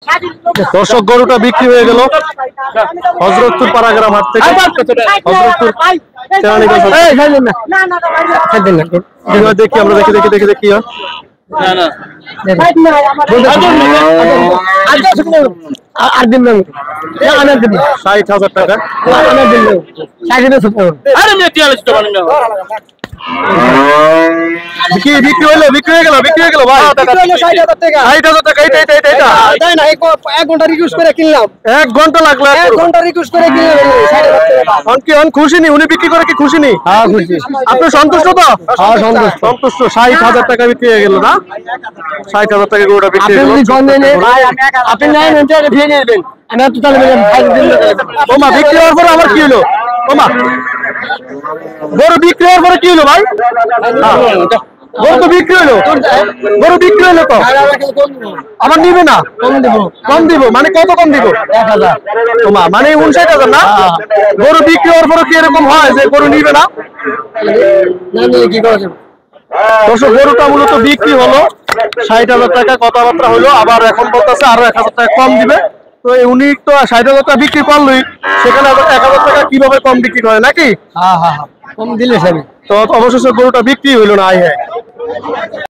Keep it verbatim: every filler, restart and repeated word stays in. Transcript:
দর্শক গরুটা বিক্রি হয়ে গেল হযরতপুর পাড়াগ্রাম হাট থেকে। হযরতপুর দেখি আমরা দেখি দেখি দেখি দেখি ষাট হাজার টাকা বিক্রি হইলো বিক্রি হয়ে গেল বিক্রি হয়ে গেল ভাই ষাট হাজার টাকা। এইটা এইটা এইটা না এক ঘন্টা রিকোয়েস্ট করে কিনলাম। এক ঘন্টা লাগলো এক ঘন্টা রিকোয়েস্ট করে কিনলাম। কি অন খুশি নি উনি বিক্রি করে কি খুশি নি? হ্যাঁ খুশি। আপনি সন্তুষ্ট তো? হ্যাঁ সন্তুষ্ট সন্তুষ্ট। ষাট হাজার টাকা বিক্রি হয়ে গেল না? ষাট হাজার টাকা গরুটা বিক্রি হয়ে গেল। আপনি নেন এটা দিয়ে নেবেন। আমি তো তাহলে ওমা বিক্রি হওয়ার পর আবার কি হলো? ওমা গরু বিক্রি হওয়ার পরে কি হলো ভাই? গরু তো বিক্রি হলো গরু বিক্রি হলো তো আমার নিবে না? কম দিব কম দিব মানে কত কম দিব? এক হাজার। ওমা মানে উনষাট হাজার না? গরু বিক্রি হওয়ার পরে কি এরকম হয় যে গরু নিবে না? কি করা যাবে? দর্শক গরুটা মূলত বিক্রি হলো ষাট হাজার টাকা কথাবার্তা হলো। আবার এখন বলতেছে আরো এক হাজার টাকা কম দিবে। তো উনি তো ষাট হাজার টাকা বিক্রি করলোই, সেখানে আবার এক হাজার টাকা কিভাবে কম বিক্রি করে নাকি? হ্যাঁ হ্যাঁ কম দিলে তো অবশেষে গরুটা বিক্রি হইলো না। আয় হ্যাঁ